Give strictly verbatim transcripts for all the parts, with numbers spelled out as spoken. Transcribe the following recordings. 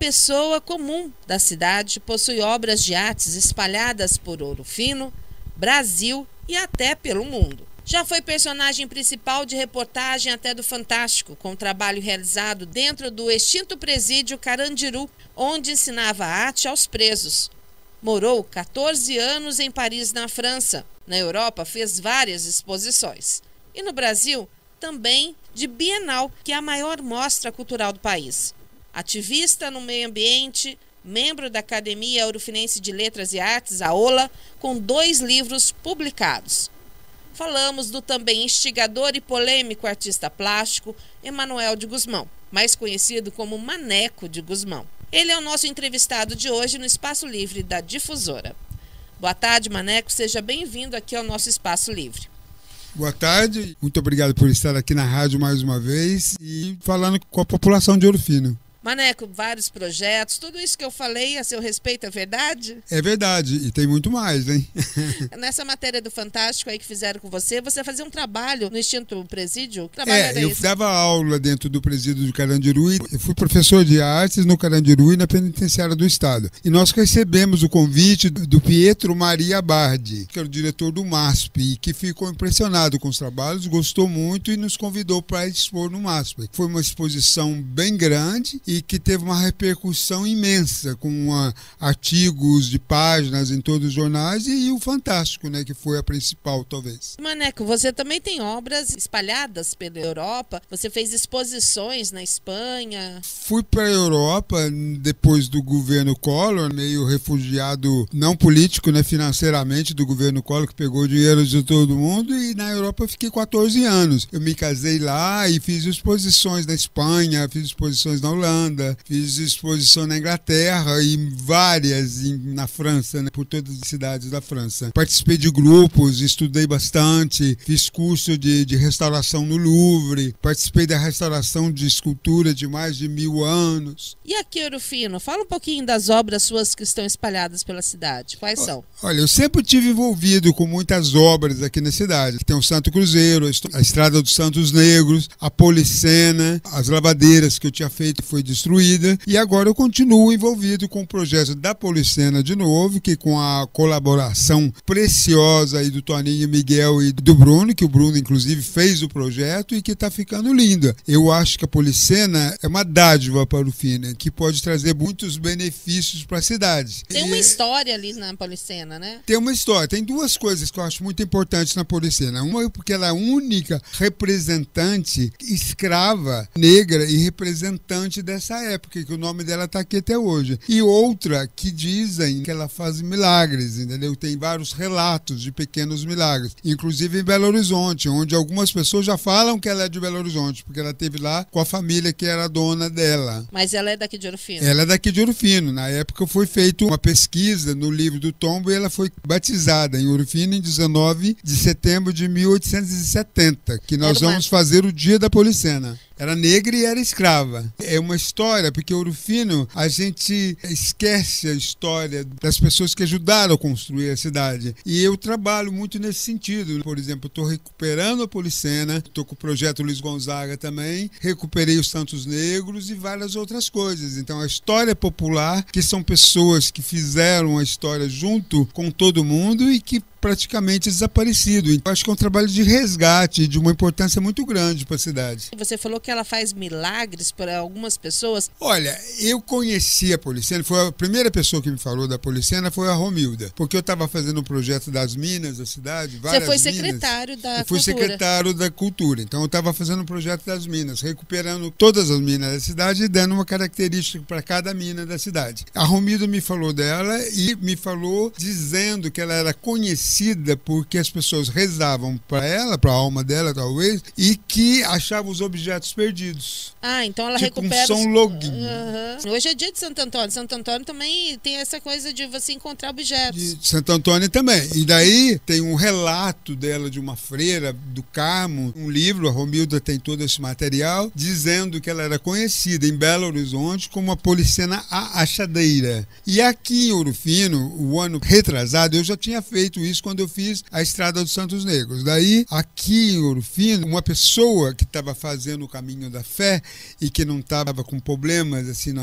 pessoa comum da cidade, possui obras de artes espalhadas por Ouro Fino, Brasil e até pelo mundo. Já foi personagem principal de reportagem até do Fantástico, com trabalho realizado dentro do extinto presídio Carandiru, onde ensinava arte aos presos. Morou quatorze anos em Paris, na França. Na Europa, fez várias exposições. E no Brasil, também de Bienal, que é a maior mostra cultural do país. Ativista no meio ambiente, membro da Academia Ourofinense de Letras e Artes, a OLA, com dois livros publicados. Falamos do também instigador e polêmico artista plástico Emanuel de Gusmão, mais conhecido como Maneco de Gusmão. Ele é o nosso entrevistado de hoje no Espaço Livre da Difusora. Boa tarde, Maneco, seja bem-vindo aqui ao nosso Espaço Livre. Boa tarde, muito obrigado por estar aqui na rádio mais uma vez e falando com a população de Ouro Fino. Maneco, vários projetos, tudo isso que eu falei a seu respeito é verdade? É verdade, e tem muito mais, hein? Nessa matéria do Fantástico aí que fizeram com você, você fazia um trabalho no extinto presídio? Que trabalho é, era eu esse? dava aula dentro do presídio de Carandiru, eu fui professor de artes no Carandiru e na penitenciária do estado. E nós recebemos o convite do Pietro Maria Bardi, que era o diretor do MASP, e que ficou impressionado com os trabalhos, gostou muito e nos convidou para expor no MASP. Foi uma exposição bem grande e que teve uma repercussão imensa, com uma, artigos de páginas em todos os jornais e, e o Fantástico, né, que foi a principal, talvez. Maneco, você também tem obras espalhadas pela Europa, você fez exposições na Espanha. Fui para a Europa depois do governo Collor, meio refugiado, não político, né, financeiramente, do governo Collor, que pegou dinheiro de todo mundo, e na Europa eu fiquei quatorze anos. Eu me casei lá e fiz exposições na Espanha, fiz exposições na Holanda, fiz exposição na Inglaterra e várias em, na França, né, por todas as cidades da França. Participei de grupos, estudei bastante, fiz curso de, de restauração no Louvre, participei da restauração de escultura de mais de mil anos. E aqui, Ouro Fino, fala um pouquinho das obras suas que estão espalhadas pela cidade. Quais são? Olha, eu sempre tive envolvido com muitas obras aqui na cidade. Tem o Santo Cruzeiro, a Estrada dos Santos Negros, a Policena, as lavadeiras que eu tinha feito foi destruída, e agora eu continuo envolvido com o projeto da Policena de novo, que com a colaboração preciosa aí do Toninho, Miguel e do Bruno, que o Bruno inclusive fez o projeto e que está ficando linda. Eu acho que a Policena é uma dádiva para o Fino, que pode trazer muitos benefícios para a cidade. Tem uma e... história ali na Policena, né? Tem uma história, tem duas coisas que eu acho muito importantes na Policena. Uma é porque ela é a única representante escrava negra e representante dessa época, que o nome dela está aqui até hoje. E outra que dizem que ela faz milagres, entendeu? Tem vários relatos de pequenos milagres, inclusive em Belo Horizonte, onde algumas pessoas já falam que ela é de Belo Horizonte, porque ela esteve lá com a família que era dona dela. Mas ela é daqui de Ouro Fino? Ela é daqui de Ouro Fino. Na época foi feita uma pesquisa no livro do tombo e ela foi batizada em Ouro Fino em dezenove de setembro de mil oitocentos e setenta, que nós vamos fazer o dia da Policena. Era negra e era escrava. É uma história, porque Ouro Fino, a gente esquece a história das pessoas que ajudaram a construir a cidade. E eu trabalho muito nesse sentido. Por exemplo, eu estou recuperando a Policena, estou com o projeto Luiz Gonzaga também, recuperei os Santos Negros e várias outras coisas. Então, a história popular, que são pessoas que fizeram a história junto com todo mundo e que praticamente desaparecido. Então, acho que é um trabalho de resgate, de uma importância muito grande para a cidade. Você falou que ela faz milagres para algumas pessoas. Olha, eu conheci a Policena, foi a primeira pessoa que me falou da Policena foi a Romilda, porque eu estava fazendo um projeto das minas da cidade, várias minas. Você foi minas, secretário da eu fui Cultura. secretário da Cultura, então eu estava fazendo um projeto das minas, recuperando todas as minas da cidade e dando uma característica para cada mina da cidade. A Romilda me falou dela e me falou dizendo que ela era conhecida porque as pessoas rezavam para ela, para a alma dela talvez, e que achavam os objetos perdidos. Ah, então ela tipo recupera... um São Login. Uhum. Hoje é dia de Santo Antônio. Santo Antônio também tem essa coisa de você encontrar objetos. De Santo Antônio também. E daí tem um relato dela de uma freira do Carmo, um livro, a Romilda tem todo esse material, dizendo que ela era conhecida em Belo Horizonte como a Policena a Achadeira. E aqui em Ouro Fino, o ano retrasado, eu já tinha feito isso quando eu fiz a Estrada dos Santos Negros. Daí, aqui em Ouro Fino, uma pessoa que estava fazendo o caminho da fé e que não estava com problemas assim na,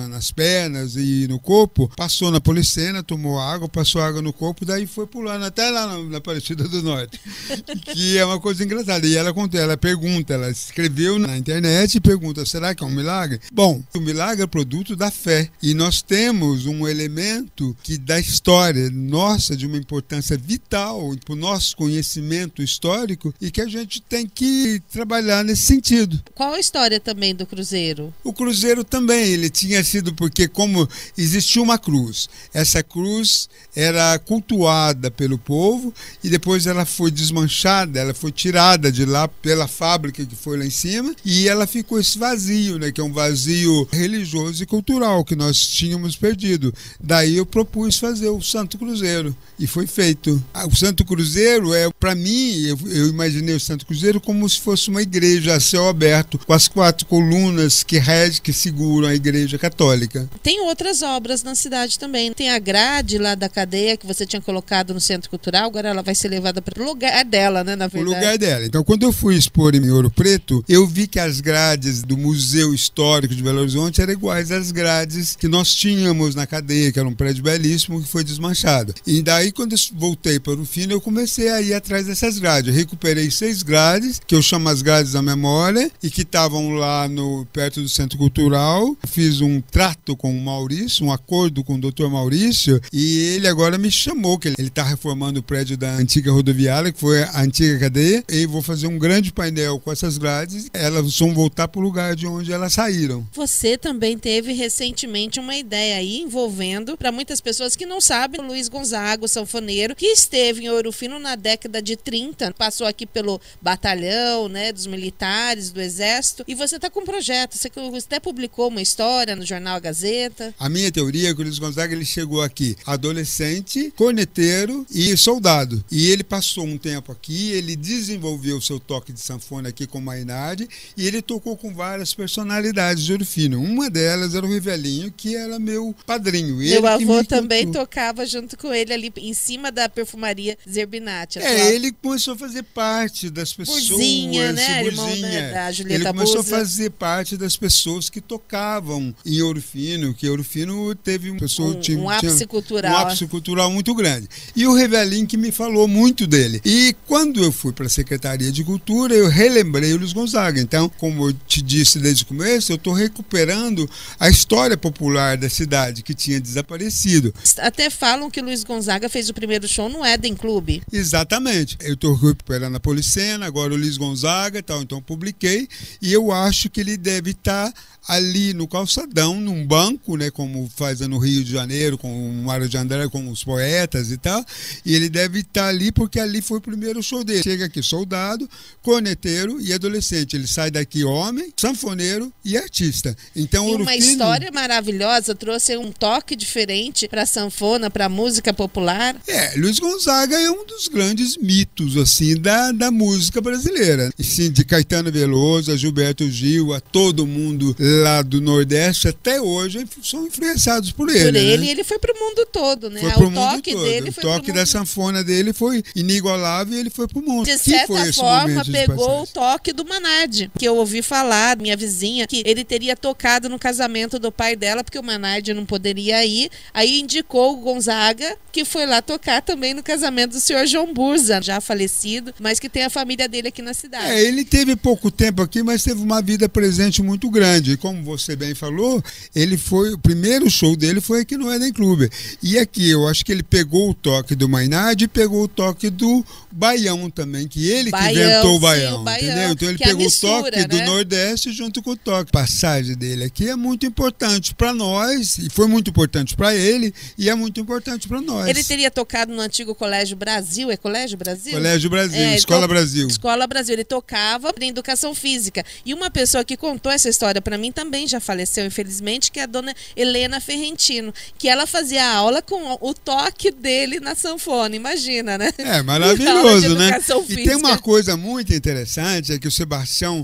nas pernas e no corpo, passou na Policena, tomou água, passou água no corpo, daí foi pulando até lá na, na Aparecida do Norte. Que é uma coisa engraçada. E ela contou, ela pergunta, ela escreveu na internet e pergunta, será que é um milagre? Bom, o milagre é produto da fé. E nós temos um elemento que da história nossa, de uma importância vital para o nosso conhecimento histórico e que a gente tem que trabalhar nesse sentido. Qual a história também do cruzeiro? O cruzeiro também, ele tinha sido porque como existia uma cruz, essa cruz era cultuada pelo povo e depois ela foi desmanchada, ela foi tirada de lá pela fábrica que foi lá em cima e ela ficou esse vazio, né, que é um vazio religioso e cultural que nós tínhamos perdido. Daí eu propus fazer o Santo Cruzeiro e foi feito. O Santo Cruzeiro é, para mim, eu, eu imaginei o Santo Cruzeiro como se fosse uma igreja a céu aberto, com as quatro colunas que regem, que seguram a igreja católica. Tem outras obras na cidade também. Tem a grade lá da cadeia que você tinha colocado no Centro Cultural, agora ela vai ser levada para o lugar dela, né, na verdade. O lugar dela. Então, quando eu fui expor em Ouro Preto, eu vi que as grades do Museu Histórico de Belo Horizonte eram iguais às grades que nós tínhamos na cadeia, que era um prédio belíssimo que foi desmanchado. E daí, quando eu voltei para o Rufino, eu comecei a ir atrás dessas grades. Eu recuperei seis grades, que eu chamo as grades da memória, e que estavam lá no, perto do Centro Cultural. Fiz um trato com o Maurício, um acordo com o doutor Maurício, e ele agora me chamou, que ele está reformando o prédio da antiga rodoviária, que foi a antiga cadeia, e vou fazer um grande painel com essas grades, elas vão voltar para o lugar de onde elas saíram. Você também teve recentemente uma ideia aí envolvendo, para muitas pessoas que não sabem, o Luiz Gonzaga, o sanfoneiro, que esteve em Ouro Fino na década de trinta, passou aqui pelo batalhão, né, dos militares, do exército, e você está com um projeto, você até publicou uma história no jornal A Gazeta. A minha teoria é que o Luiz Gonzaga ele chegou aqui adolescente, corneteiro e soldado, e ele passou um tempo aqui, ele desenvolveu o seu toque de sanfona aqui com Mainardi, e ele tocou com várias personalidades de Ouro Fino. Uma delas era o Rivelinho, que era meu padrinho. Meu ele avô também contou. Tocava junto com ele ali em cima da perfumaria Zerbinati. É, ele começou a fazer parte das pessoas. Burzinha, né? Burzinha. Irmão, né, da Julieta ele começou Buza. a fazer parte das pessoas que tocavam em Ouro Fino, que Ouro Fino teve uma pessoa, um, tinha, um ápice tinha cultural. Um ápice cultural muito grande. E o Rivelinho que me falou muito dele. E quando eu fui para a Secretaria de Cultura, eu relembrei o Luiz Gonzaga. Então, como eu te disse desde o começo, eu estou recuperando a história popular da cidade que tinha desaparecido. Até falam que o Luiz Gonzaga fez o primeiro show no Éden Clube. Exatamente. Eu estou recuperando a Policena, agora o Luiz Gonzaga, tal, então publiquei, e eu acho que ele deve estar ali no calçadão, num banco, né, como faz no Rio de Janeiro, com o Mário de André, com os poetas e tal, e ele deve estar ali porque ali foi o primeiro show dele. Chega aqui soldado, corneteiro e adolescente. Ele sai daqui homem, sanfoneiro e artista. Então, e Ouro uma Fino... história maravilhosa, trouxe um toque diferente para a sanfona, para a música popular. É, Luiz Gonzaga é um dos grandes mitos, assim, da, da música brasileira. Sim, de Caetano Veloso, a Gilberto Gil, a todo mundo lá do Nordeste, até hoje, são influenciados por ele. Por ele, né? e ele foi pro mundo todo, né? Foi pro o mundo toque todo. dele foi O toque pro da mundo... sanfona dele foi inigualável e ele foi pro mundo. De que certa foi esse forma, de pegou o toque do Manardi, que eu ouvi falar, minha vizinha, que ele teria tocado no casamento do pai dela, porque o Manardi não poderia ir. Aí indicou o Gonzaga, que foi lá tocar também no casamento do senhor João Burza, já falecido, mas que tem a família dele aqui na cidade. É, ele teve pouco tempo aqui, mas teve uma vida presente muito grande. E como você bem falou, ele foi, o primeiro show dele foi aqui no Éden Clube. E aqui, eu acho que ele pegou o toque do Mainardi e pegou o toque do Baião também, que ele Baião, que inventou o sim, Baião, o Baião, entendeu? Então ele que é a pegou mistura, o toque né? do Nordeste junto com o toque. A passagem dele aqui é muito importante para nós, e foi muito importante para ele, e é muito importante para nós. Ele teria tocado no antigo Colégio Brasil, é Colégio Brasil? Colégio Brasil, é, Escola to... Brasil. Escola Brasil, ele tocava em educação física. E uma pessoa que contou essa história para mim também já faleceu, infelizmente, que é a dona Helena Ferrentino, que ela fazia aula com o toque dele na sanfona, imagina, né? É, maravilhoso, né? Física. E tem uma coisa muito interessante, é que o Sebastião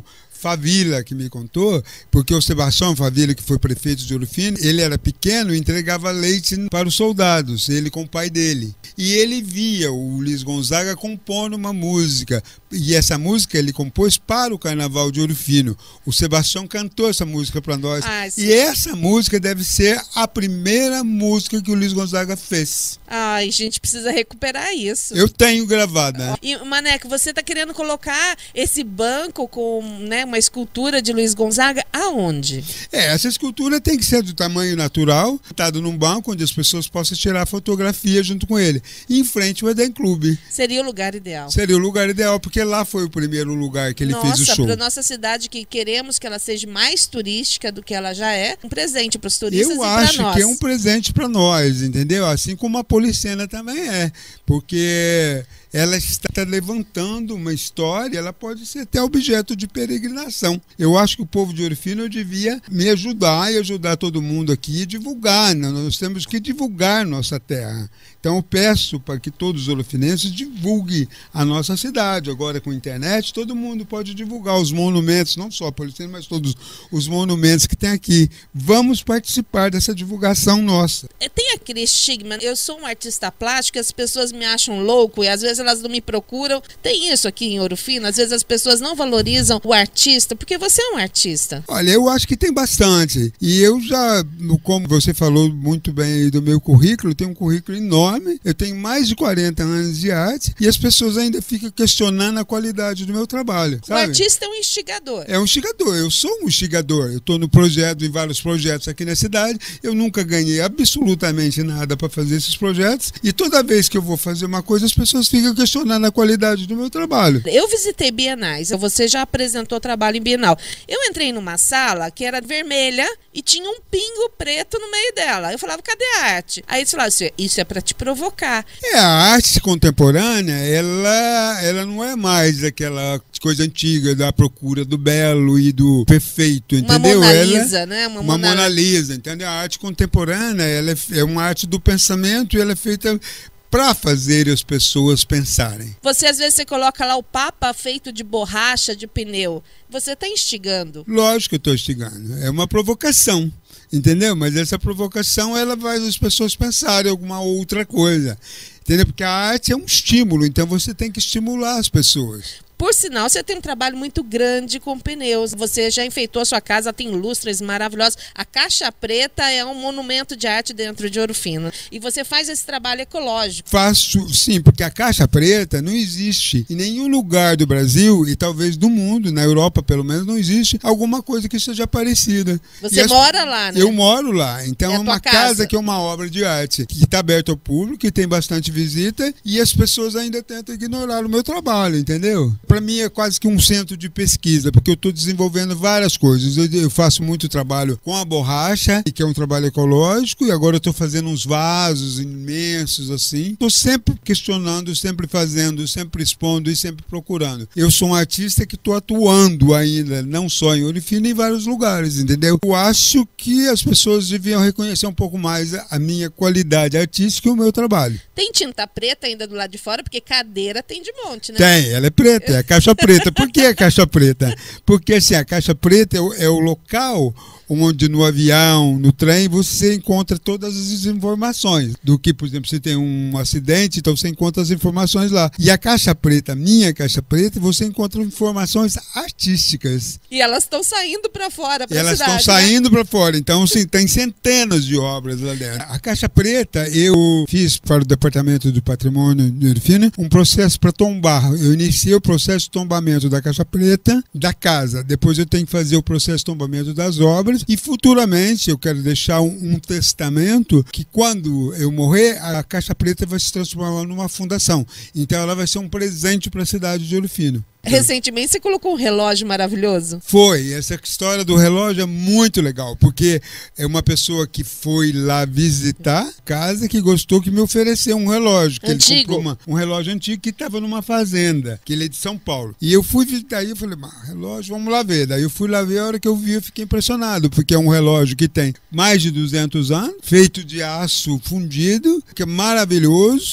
Favila que me contou, porque o Sebastião Favila, que foi prefeito de Ouro Fino, ele era pequeno e entregava leite para os soldados, ele com o pai dele. E ele via o Luiz Gonzaga compondo uma música, e essa música ele compôs para o Carnaval de Ouro Fino. O Sebastião cantou essa música para nós. Ah, e essa música deve ser a primeira música que o Luiz Gonzaga fez. Ai, gente, precisa recuperar isso. Eu tenho gravada. E, Maneco, você está querendo colocar esse banco com, né, uma escultura de Luiz Gonzaga aonde? É, essa escultura tem que ser do tamanho natural, sentado num banco onde as pessoas possam tirar fotografia junto com ele. E em frente ao Eden Clube. Seria o lugar ideal. Seria o lugar ideal, porque lá foi o primeiro lugar que ele nossa, fez o show. Para nossa cidade, que queremos que ela seja mais turística do que ela já é, um presente para os turistas Eu e para nós. Eu acho que é um presente para nós, entendeu? Assim como a Policena também é, porque ela está levantando uma história, ela pode ser até objeto de peregrinação. Eu acho que o povo de Ouro Fino devia me ajudar e ajudar todo mundo aqui a divulgar, né? Nós temos que divulgar nossa terra. Então eu peço para que todos os ourofinenses divulguem a nossa cidade. Agora com a internet, todo mundo pode divulgar os monumentos, não só a Policena, mas todos os monumentos que tem aqui. Vamos participar dessa divulgação nossa. Tem aquele estigma, eu sou um artista plástico, as pessoas me acham louco e às vezes elas não me procuram. Tem isso aqui em Ouro Fino, às vezes as pessoas não valorizam o artista, porque você é um artista. Olha, eu acho que tem bastante. E eu já, como você falou muito bem aí do meu currículo, eu tenho um currículo enorme. Eu tenho mais de quarenta anos de arte e as pessoas ainda ficam questionando a qualidade do meu trabalho. Sabe? O artista é um instigador. É um instigador, eu sou um instigador. Eu estou no projeto, em vários projetos aqui na cidade. Eu nunca ganhei absolutamente nada para fazer esses projetos. E toda vez que eu vou fazer uma coisa, as pessoas ficam questionando a qualidade do meu trabalho. Eu visitei bienais, você já apresentou trabalho em bienal. Eu entrei numa sala que era vermelha e tinha um pingo preto no meio dela. Eu falava, cadê a arte? Aí eles falaram assim, isso é para te provocar. É, a arte contemporânea, ela, ela não é mais aquela coisa antiga da procura do belo e do perfeito, entendeu? Uma Mona Lisa, ela, né? Uma, uma Mona... Mona Lisa, entendeu? A arte contemporânea, ela é, é uma arte do pensamento e ela é feita para fazer as pessoas pensarem. Você às vezes você coloca lá o Papa feito de borracha, de pneu. Você está instigando. Lógico que eu estou instigando. É uma provocação, entendeu? Mas essa provocação ela faz as pessoas pensarem alguma outra coisa. Entendeu? Porque a arte é um estímulo, então você tem que estimular as pessoas. Por sinal, você tem um trabalho muito grande com pneus. Você já enfeitou a sua casa, tem lustres maravilhosos. A Caixa Preta é um monumento de arte dentro de Ouro Fino. E você faz esse trabalho ecológico. Faço, sim, porque a Caixa Preta não existe em nenhum lugar do Brasil e talvez do mundo, na Europa pelo menos, não existe alguma coisa que seja parecida. Você as... mora lá, né? Eu moro lá. Então é, é uma casa. casa que é uma obra de arte, que está aberta ao público, que tem bastante visita e as pessoas ainda tentam ignorar o meu trabalho, entendeu? Para mim é quase que um centro de pesquisa, porque eu estou desenvolvendo várias coisas. Eu, eu faço muito trabalho com a borracha, que é um trabalho ecológico, e agora eu estou fazendo uns vasos imensos assim. Estou sempre questionando, sempre fazendo, sempre expondo e sempre procurando. Eu sou um artista que estou atuando ainda, não só em Ouro Fino, em vários lugares, entendeu? Eu acho que as pessoas deviam reconhecer um pouco mais a minha qualidade artística e o meu trabalho. Tem tinta preta ainda do lado de fora, porque cadeira tem de monte, né? Tem, ela é preta, é a caixa preta. Por que a caixa preta? Porque assim, a caixa preta é o, é o local onde no avião, no trem, você encontra todas as informações. Do que, por exemplo, você tem um acidente, então você encontra as informações lá. E a caixa preta, minha caixa preta, você encontra informações artísticas. E elas estão saindo para fora, para a cidade. Elas estão né? saindo para fora. Então, sim, tem centenas de obras lá dentro. A caixa preta, eu fiz para o Departamento do Patrimônio de Ouro Fino um processo para tombar. Eu iniciei o processo de tombamento da caixa preta da casa. Depois eu tenho que fazer o processo de tombamento das obras. E futuramente eu quero deixar um, um testamento que quando eu morrer, a Caixa Preta vai se transformar numa fundação. Então ela vai ser um presente para a cidade de Ouro Fino. Recentemente você colocou um relógio maravilhoso. Foi, essa história do relógio é muito legal, porque é uma pessoa que foi lá visitar a casa, que gostou, que me ofereceu um relógio. Que antigo? Ele comprou uma, um relógio antigo que estava numa fazenda, que ele é de São Paulo. E eu fui visitar, aí eu falei, mas relógio, vamos lá ver. Daí eu fui lá ver, a hora que eu vi eu fiquei impressionado, porque é um relógio que tem mais de duzentos anos, feito de aço fundido, que é maravilhoso.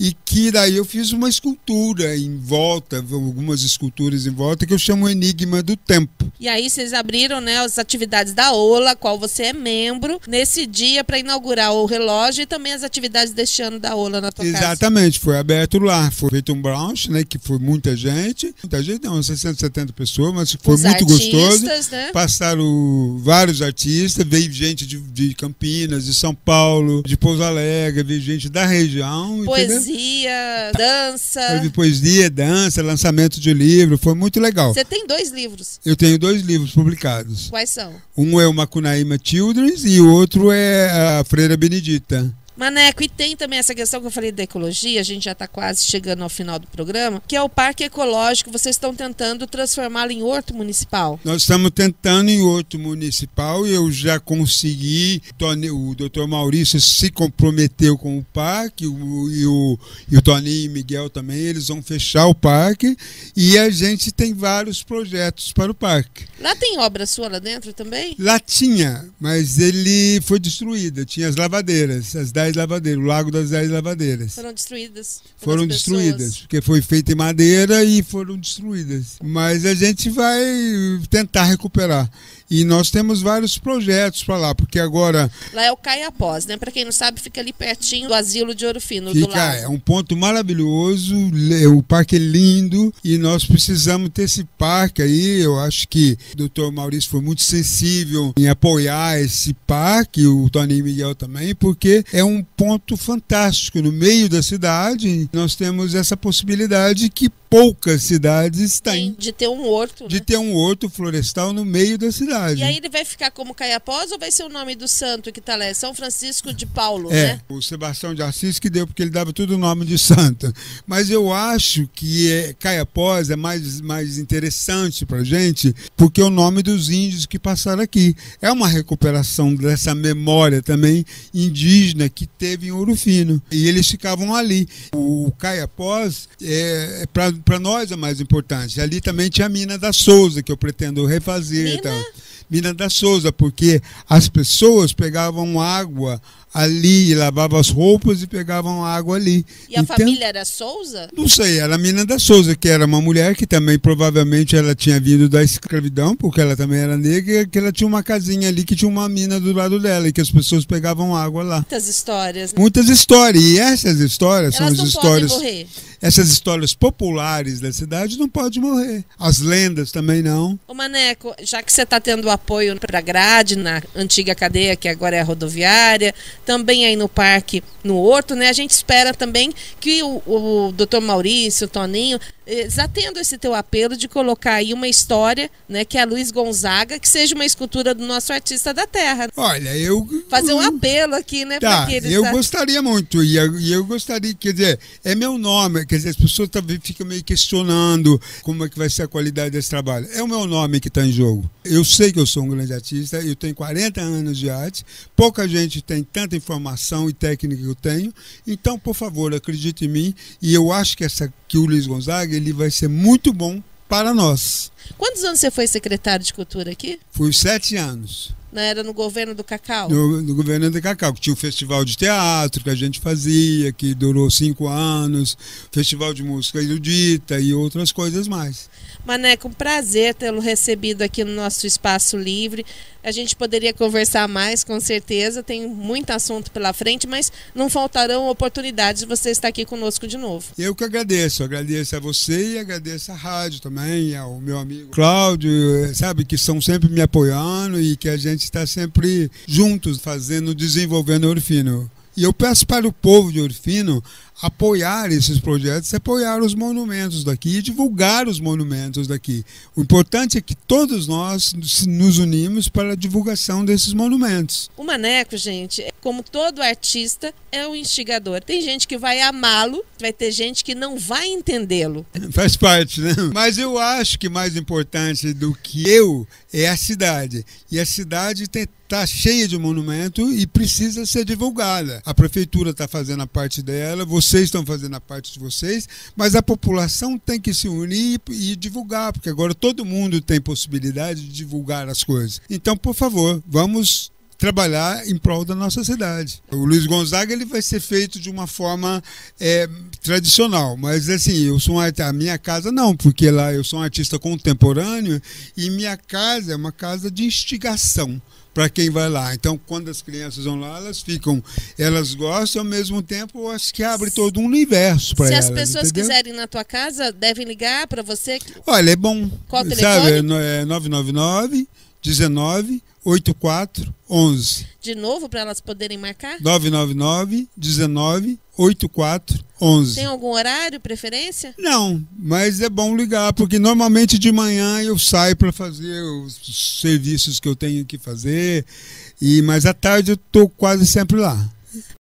e que daí eu fiz uma escultura em volta, algumas esculturas em volta, que eu chamo Enigma do Tempo. E aí vocês abriram, né, as atividades da OLA, qual você é membro, nesse dia para inaugurar o relógio e também as atividades deste ano da OLA na tua casa. Exatamente, foi aberto lá, foi feito um brunch, né, que foi muita gente, muita gente, não, sessenta, setenta pessoas, mas foi Os muito artistas, gostoso. Né? Passaram vários artistas, veio gente de, de Campinas, de São Paulo, de Pouso Alegre, veio gente da região. Poesia, entendeu? dança. Teve poesia, dança, lançamento de livro, foi muito legal. Você tem dois livros? Eu tenho dois livros publicados. Quais são? Um é o Macunaíma Children's e o outro é a Freira Benedita. Maneco, e tem também essa questão que eu falei da ecologia, a gente já está quase chegando ao final do programa, que é o parque ecológico, vocês estão tentando transformá-lo em horto municipal. Nós estamos tentando em horto municipal e eu já consegui, o doutor Maurício se comprometeu com o parque, o, e, o, e o Toninho e o Miguel também, eles vão fechar o parque e a gente tem vários projetos para o parque. Lá tem obra sua lá dentro também? Lá tinha, mas ele foi destruído, tinha as lavadeiras, as dez lavadeiras, o Lago das Dez Lavadeiras. Foram destruídas. Foram destruídas, porque foi feita em madeira e foram destruídas. Mas a gente vai tentar recuperar. E nós temos vários projetos para lá, porque agora... Lá é o Caiapós, né? Para quem não sabe, fica ali pertinho do Asilo de Ouro Fino, fica, do lado. É um ponto maravilhoso, o parque é lindo e nós precisamos ter esse parque aí. Eu acho que o doutor Maurício foi muito sensível em apoiar esse parque, o Toninho e Miguel também, porque é um ponto fantástico no meio da cidade. Nós temos essa possibilidade que poucas cidades têm. Sim, de ter um horto, De né? ter um horto florestal no meio da cidade. E aí ele vai ficar como Caiapós ou vai ser o nome do santo que tá lá? É São Francisco de Paulo, É, né? o Sebastião de Assis que deu, porque ele dava tudo o nome de santo. Mas eu acho que é, Caiapós é mais, mais interessante pra gente, porque é o nome dos índios que passaram aqui. É uma recuperação dessa memória também indígena que teve em Ouro Fino. E eles ficavam ali. O Caiapós é, é para para nós é mais importante. Ali também tinha a Mina da Souza, que eu pretendo refazer. Mina? Então. Mina da Souza, porque as pessoas pegavam água ali, lavavam as roupas e pegavam água ali. E a então, família era Souza? Não sei, era a Mina da Souza, que era uma mulher que também provavelmente ela tinha vindo da escravidão, porque ela também era negra, que ela tinha uma casinha ali que tinha uma mina do lado dela e que as pessoas pegavam água lá. Muitas histórias. Né? Muitas histórias, e essas histórias Elas são as não histórias... podem morrer. Essas histórias populares da cidade não podem morrer. As lendas também não. Ô Maneco, já que você está tendo apoio para a grade, na antiga cadeia, que agora é a rodoviária, também aí no parque, no Horto, né? A gente espera também que o, o doutor Maurício, o Toninho, eles atendam esse teu apelo de colocar aí uma história, né? Que é a Luiz Gonzaga, que seja uma escultura do nosso artista da terra. Olha, eu... Fazer um apelo aqui, né? Tá, que eles eu sa... gostaria muito, e eu, e eu gostaria, quer dizer, é meu nome, quer dizer, as pessoas também ficam meio questionando como é que vai ser a qualidade desse trabalho. É o meu nome que está em jogo. Eu sei que eu sou um grande artista, eu tenho quarenta anos de arte, pouca gente tem tanta informação e técnica que eu tenho, então, por favor, acredite em mim, e eu acho que, essa, que o Luiz Gonzaga, ele vai ser muito bom para nós. Quantos anos você foi secretário de Cultura aqui? Fui sete anos. Não era no governo do Cacau? No, no governo do Cacau, que tinha o festival de teatro que a gente fazia, que durou cinco anos, festival de música erudita e outras coisas mais. Maneco, um prazer tê-lo recebido aqui no nosso Espaço Livre. A gente poderia conversar mais, com certeza, tem muito assunto pela frente, mas não faltarão oportunidades de você estar aqui conosco de novo. Eu que agradeço, agradeço a você e agradeço a rádio também, ao meu amigo Cláudio, sabe, que estão sempre me apoiando e que a gente está sempre juntos fazendo, desenvolvendo Ouro Fino. E eu peço para o povo de Ouro Fino apoiar esses projetos, apoiar os monumentos daqui e divulgar os monumentos daqui. O importante é que todos nós nos unimos para a divulgação desses monumentos. O Maneco, gente, como todo artista, é um instigador. Tem gente que vai amá-lo, vai ter gente que não vai entendê-lo. Faz parte, né? Mas eu acho que mais importante do que eu é a cidade. E a cidade tem está cheia de monumento e precisa ser divulgada. A prefeitura está fazendo a parte dela, vocês estão fazendo a parte de vocês, mas a população tem que se unir e divulgar, porque agora todo mundo tem possibilidade de divulgar as coisas. Então, por favor, vamos trabalhar em prol da nossa cidade. O Luiz Gonzaga ele vai ser feito de uma forma é, tradicional, mas assim, eu sou um, a minha casa não, porque lá eu sou um artista contemporâneo e minha casa é uma casa de instigação para quem vai lá. Então, quando as crianças vão lá, elas ficam, elas gostam, ao mesmo tempo, eu acho que abre todo um universo para elas. Se as pessoas entendeu? quiserem ir na tua casa, devem ligar para você? Olha, é bom. Qual o sabe, telefone? é nove nove nove, dezenove, oitenta e quatro, onze. De novo, para elas poderem marcar? nove nove nove, dezenove, oitenta e quatro, onze. Tem algum horário, preferência? Não, mas é bom ligar, porque normalmente de manhã eu saio para fazer os serviços que eu tenho que fazer, e mas à tarde eu estou quase sempre lá.